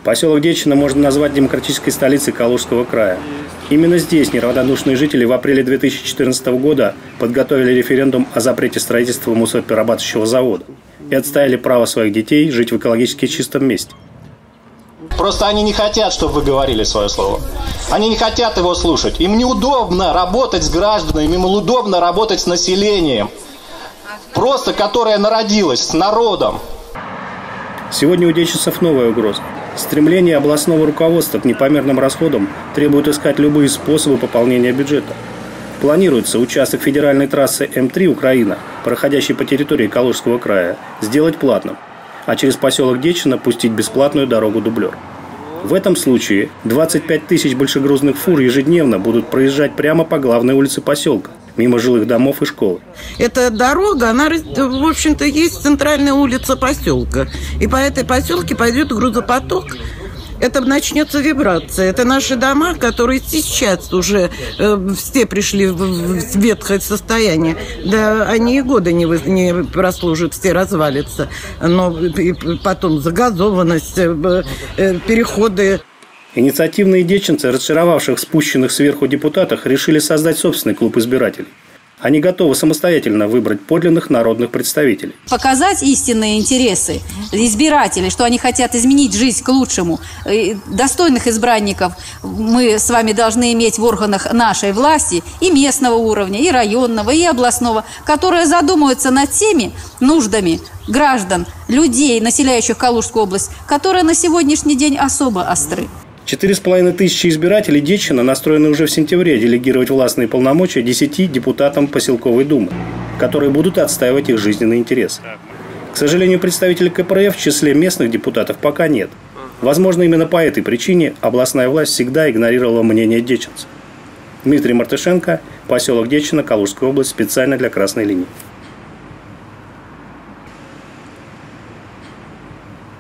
Поселок Дечино можно назвать демократической столицей Калужского края. Именно здесь неравнодушные жители в апреле 2014 года подготовили референдум о запрете строительства мусороперерабатывающего завода и отстояли право своих детей жить в экологически чистом месте. Просто они не хотят, чтобы вы говорили свое слово. Они не хотят его слушать. Им неудобно работать с гражданами, им удобно работать с населением. Просто которое народилось, с народом. Сегодня у деченцев новая угроза. Стремление областного руководства к непомерным расходам требует искать любые способы пополнения бюджета. Планируется участок федеральной трассы М3 Украина, проходящий по территории Калужского края, сделать платным, а через поселок Дечино пустить бесплатную дорогу-дублер. В этом случае 25 тысяч большегрузных фур ежедневно будут проезжать прямо по главной улице поселка, мимо жилых домов и школ. Эта дорога, она, в общем-то, есть центральная улица поселка. И по этой поселке пойдет грузопоток. Это начнется вибрация. Это наши дома, которые сейчас уже все пришли в ветхое состояние. Да, они и года не прослужат, все развалятся. Но и потом загазованность, переходы. Инициативные деченцы, разочаровавших спущенных сверху депутатах, решили создать собственный клуб избирателей. Они готовы самостоятельно выбрать подлинных народных представителей. Показать истинные интересы избирателей, что они хотят изменить жизнь к лучшему. Достойных избранников мы с вами должны иметь в органах нашей власти и местного уровня, и районного, и областного, которые задумаются над теми нуждами граждан, людей, населяющих Калужскую область, которые на сегодняшний день особо остры. 4500 избирателей Дечино настроены уже в сентябре делегировать властные полномочия 10 депутатам поселковой думы, которые будут отстаивать их жизненные интересы. К сожалению, представителей КПРФ в числе местных депутатов пока нет. Возможно, именно по этой причине областная власть всегда игнорировала мнение деченцев. Дмитрий Мартышенко, поселок Дечино, Калужская область, специально для Красной линии.